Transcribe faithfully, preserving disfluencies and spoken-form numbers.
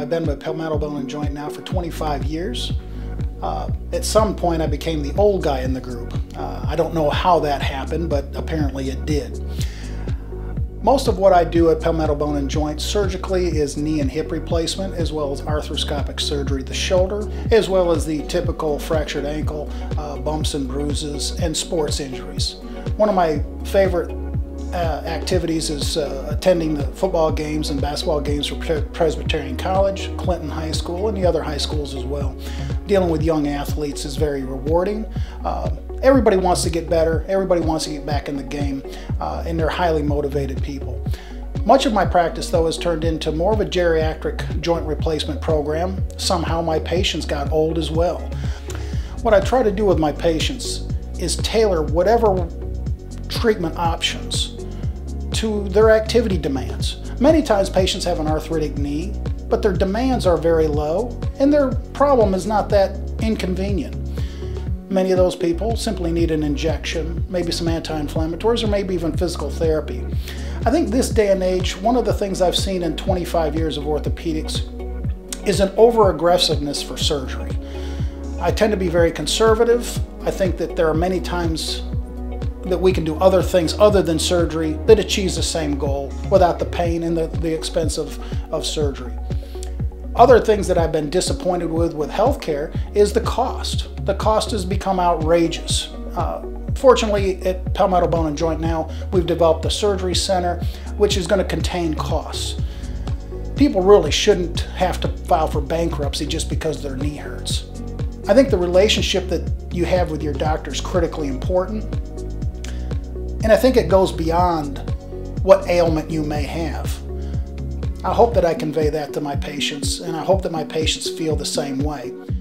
I've been with Palmetto Bone and Joint now for twenty-five years. Uh, at some point I became the old guy in the group. Uh, I don't know how that happened, but apparently it did. Most of what I do at Palmetto Bone and Joint surgically is knee and hip replacement, as well as arthroscopic surgery of the shoulder, as well as the typical fractured ankle, uh, bumps and bruises, and sports injuries. One of my favorite uh, activities is uh, attending the football games and basketball games for Presbyterian College, Clinton High School, and the other high schools as well. Dealing with young athletes is very rewarding. Uh, everybody wants to get better, everybody wants to get back in the game, uh, and they're highly motivated people. Much of my practice, though, has turned into more of a geriatric joint replacement program. Somehow my patients got old as well. What I try to do with my patients is tailor whatever treatment options to their activity demands. Many times patients have an arthritic knee, but their demands are very low and their problem is not that inconvenient. Many of those people simply need an injection, maybe some anti-inflammatories, or maybe even physical therapy. I think this day and age, one of the things I've seen in twenty-five years of orthopedics is an over-aggressiveness for surgery. I tend to be very conservative. I think that there are many times that we can do other things other than surgery that achieves the same goal without the pain and the, the expense of, of surgery. Other things that I've been disappointed with with healthcare is the cost. The cost has become outrageous. Uh, fortunately, at Palmetto Bone and Joint now, we've developed a surgery center which is going to contain costs. People really shouldn't have to file for bankruptcy just because their knee hurts. I think the relationship that you have with your doctor is critically important, and I think it goes beyond what ailment you may have. I hope that I convey that to my patients, and I hope that my patients feel the same way.